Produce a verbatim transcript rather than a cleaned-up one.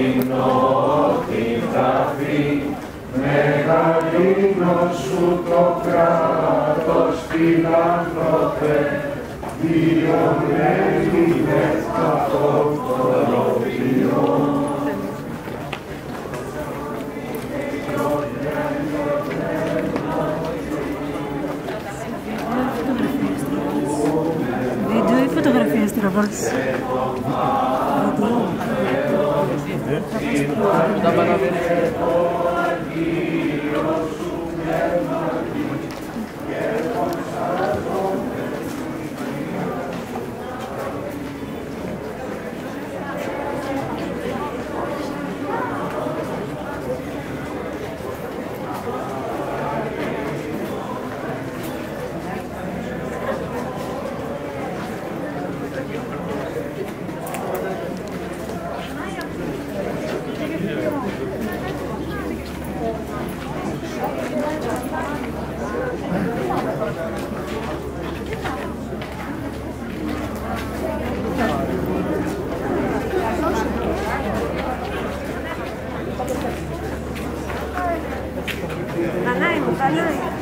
Μεγαλύνω σου το κράτος, φιλάνθρωπε, διωγμένη με αυτό το ροπιό. Βίντεο ή φωτογραφίες τραβάς? Πανάει μου, πανάει.